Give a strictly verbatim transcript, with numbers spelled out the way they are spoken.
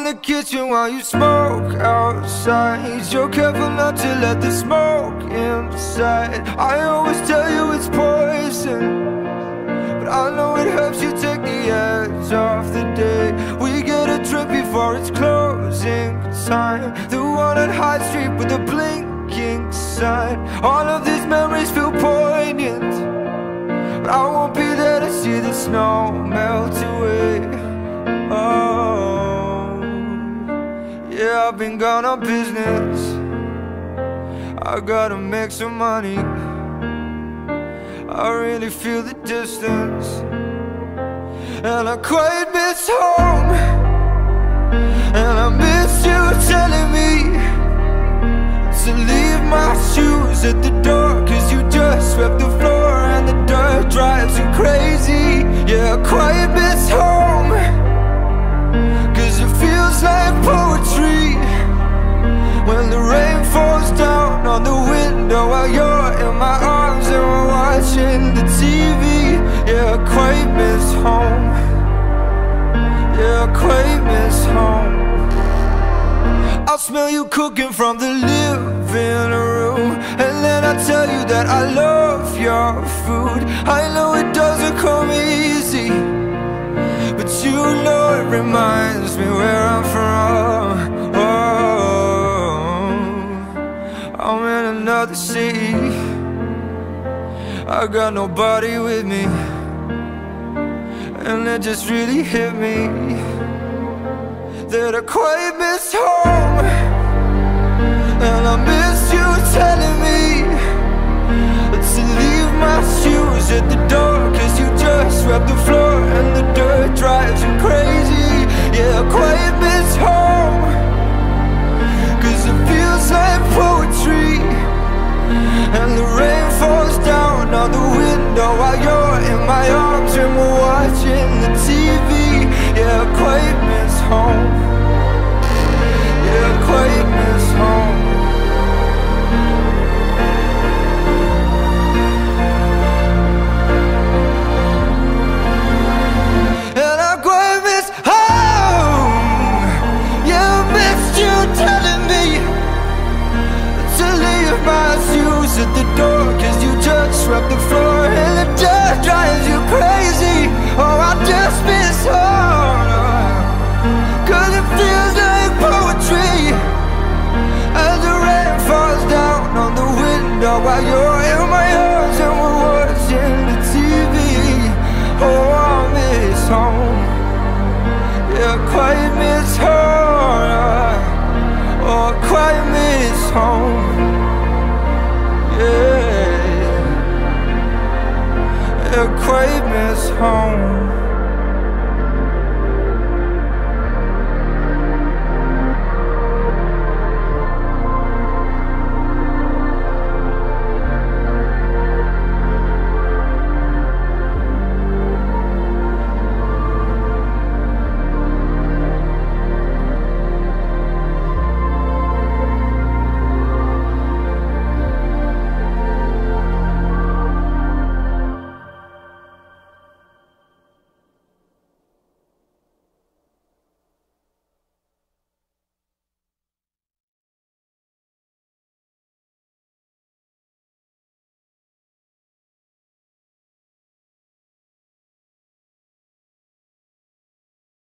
the kitchen while you smoke outside. You're careful not to let the smoke inside. I always tell you it's poison, but I know it helps you take the edge off the day. We get a drink before it's closing time, the one on High Street with the blinking sign. All of these memories feel poignant, but I won't be there to see the snow melt away. Oh, yeah, I've been gone on business. I gotta make some money. I really feel the distance, and I quite miss home. And I miss you telling me to leave my shoes at the door, cause you just swept the floor and the dirt drives you crazy. Yeah, I quite miss home, cause it feels like poetry when the rain falls down on the window while you're in my arms and we're watching the T V. Yeah, I quite miss home. Yeah, I quite miss home. I'll smell you cooking from the living room, and then I tell you that I love your food. I know it doesn't come easy, but you know it reminds me where I'm from. Oh, I'm in another city, I got nobody with me, and it just really hit me that I quite miss home. And I miss you telling me to leave my shoes at the door, cause you just swept the floor and the dirt drives you crazy. Yeah, I quite miss home, cause it feels like poetry and the rain falls down on the window while you're in my arms and we're watching the T V. Yeah, I quite miss home. Yeah, I quite miss home. And I quite miss home. Yeah, I missed you telling me to leave my shoes at the door, cause you just swept the floor